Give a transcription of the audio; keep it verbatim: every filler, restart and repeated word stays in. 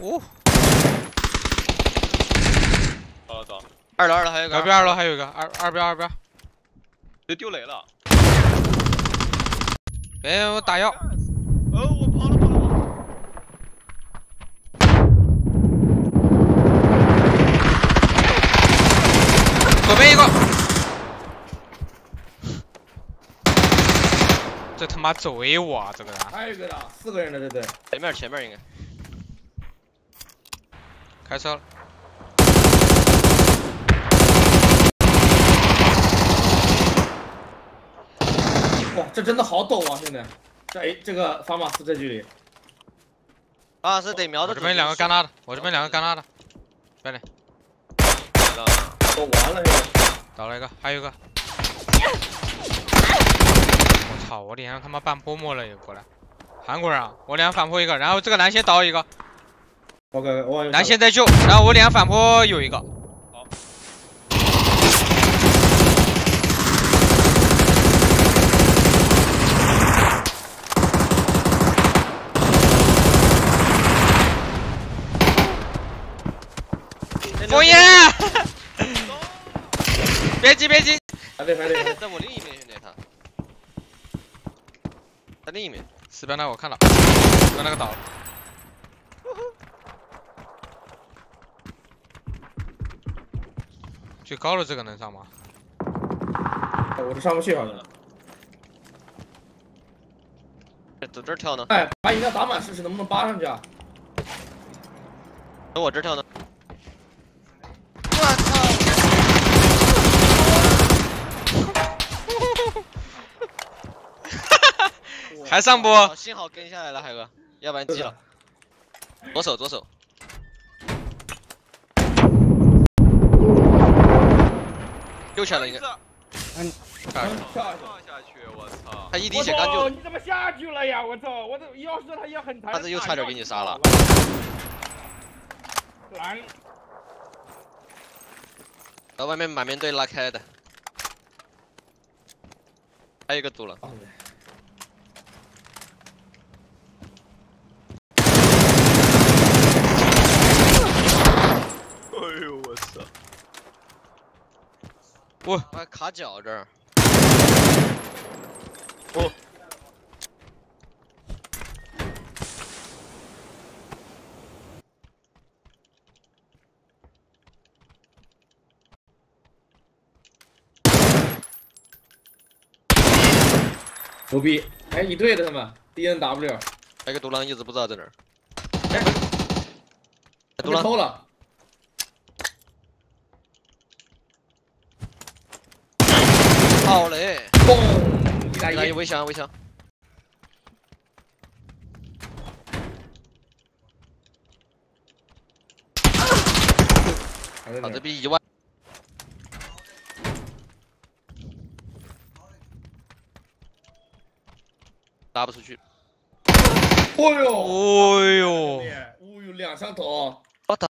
哦。 走了走。 二楼二楼还有一个。 隔壁二楼还有一个，二二边二边。 就丢雷了。 哎，我打药。 哦，我跑了跑了跑了。 左边一个。这他妈贼我啊！这个人。 还有一个的，四个人的，对不对？ 前面前面应该。 开车了。 哇，这真的好陡啊，兄弟！这哎，这个法马斯这距离。 啊，是得瞄着。 我这边两个干拉的，我这边两个干拉的。别嘞。 都完了又。 倒了一个，还有一个。我操！我脸上他妈半泼墨了，也过来。韩国人啊，我脸上反泼一个，然后这个蓝线倒一个。 OK， 我蓝线在救，然后我脸上反泼有一个。 好。 枫叶。别急别急。 排队排队。 在我另一面，兄弟他。在另一面。 四边那我看了，四边那个倒了。最高的这个能上吗？ 我这上不去好像。 走这儿跳呢。 哎，把饮料打满试试能不能扒上去啊？ 等我这儿跳呢。 我操！还上不？ 幸好跟下来了，海哥，要不然急了。左手左手。又下了一个。 嗯，跳下去，我操！ 他一滴血干就。 你怎么下去了呀？我操！我这要是他也很疼。 他这又差点给你杀了。 蓝。 到外面满面队拉开的。还有一个堵了。 哎呦我操！ 我还卡脚这儿。 哦。 牛逼！哎，一队的他们 D N W。 还有一个独狼一直不知道在哪儿。 哎， 独狼偷了。 好嘞！ 嘣！一打一， 围墙围墙。好，这逼一万。打不出去。 哦呦！ 哦呦！ 哦呦，两枪头。